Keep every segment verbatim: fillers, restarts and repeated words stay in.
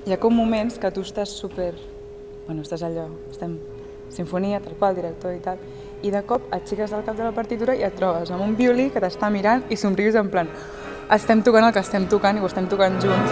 hi ha com moments que tu estàs super... Bueno, estàs allò, estem sinfonia, tal qual, director i tal, i de cop aixeques del cap de la partitura i et trobes amb un violí que t'està mirant i somrius en plan estem tocant el que estem tocant i ho estem tocant junts.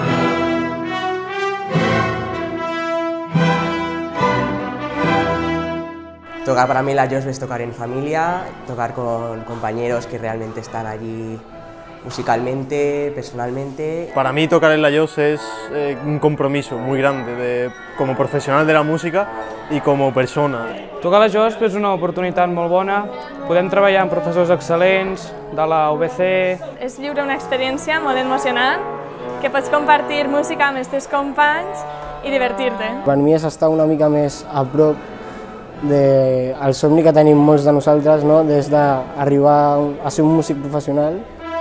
Tocar para mí la Joss es tocar en familia, tocar con compañeros que realmente están allí musicalmente, personalmente. Para mí tocar en la Joss es eh, un compromiso muy grande de, como profesional de la música y como persona. Tocar a la Joss és una oportunitat molt bona, podem treballar amb professors excel·lents de la U B C. És viure una experiència molt emocionant, que pots compartir música amb els teus companys i divertir-te. Per mi és estar una mica més a prop del somni que tenim molts de nosaltres, no? Des d'arribar a ser un músic professional.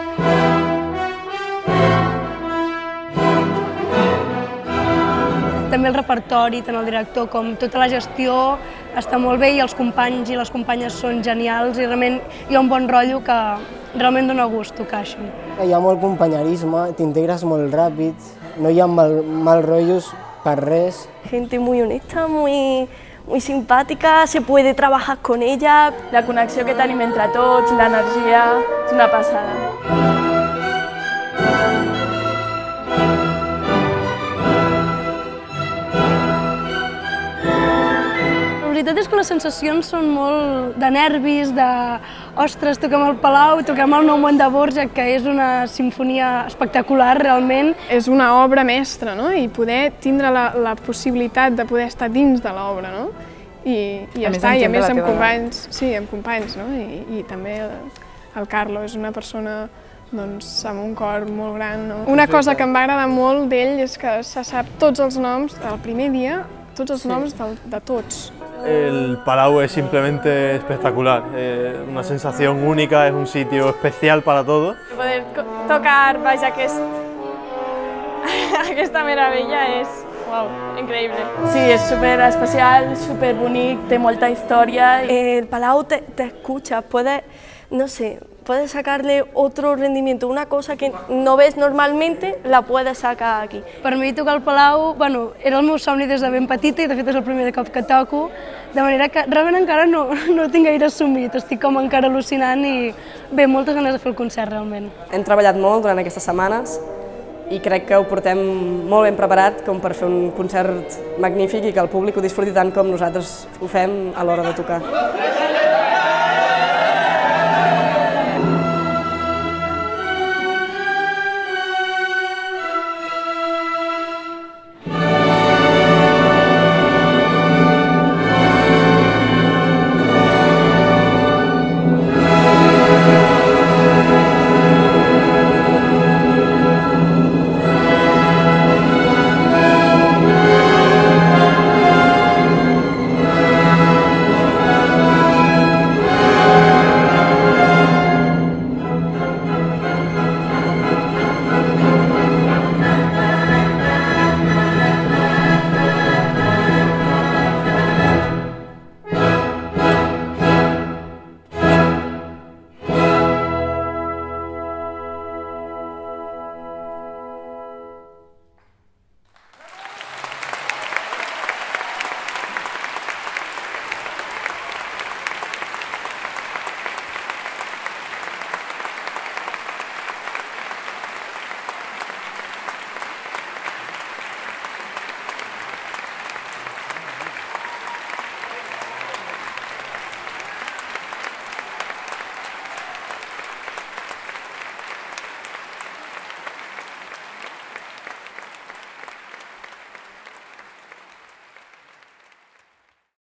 També el repertori, tant el director com tota la gestió, està molt bé i els companys i les companyes són genials i realment hi ha un bon rotllo que realment dona gust tocar això. Hi ha molt companyerisme, t'integres molt ràpid, no hi ha mal, mal rotllos per res. Gente muy honesta, muy, muy simpática, se puede trabajar con ella. La connexió que tenim entre tots, l'energia, és una passada. La veritat és que les sensacions són molt de nervis, de ostres, toquem el Palau, toquem el Nou món de Borja, que és una sinfonia espectacular realment. És una obra mestra, no? I poder tindre la, la possibilitat de poder estar dins de l'obra, no? I, i ja està, i a més amb companys, sí, amb companys, no? I, i també el, el Carlo és una persona doncs, amb un cor molt gran, no? Una cosa que em va agradar molt d'ell és que se sap tots els noms del primer dia, tots els noms de, de tots. El Palau es simplemente espectacular, eh, una sensación única, es un sitio especial para todos. Poder tocar baix aquest, aquesta meravella és wow, increïble. Sí, és super especial, super bonic, té molta història. El Palau te, te escucha, puede, no sé, puedes sacarle otro rendimiento, una cosa que no ves normalmente, la puedes sacar aquí. Per mi tocar al Palau, bueno, era el meu somni des de ben petita i de fet és el primer cop que toco, de manera que realment encara no, no tinc gaire assumit, estic com encara al·lucinant i bé, moltes ganes de fer el concert realment. Hem treballat molt durant aquestes setmanes i crec que ho portem molt ben preparat com per fer un concert magnífic i que el públic ho disfruti tant com nosaltres ho fem a l'hora de tocar.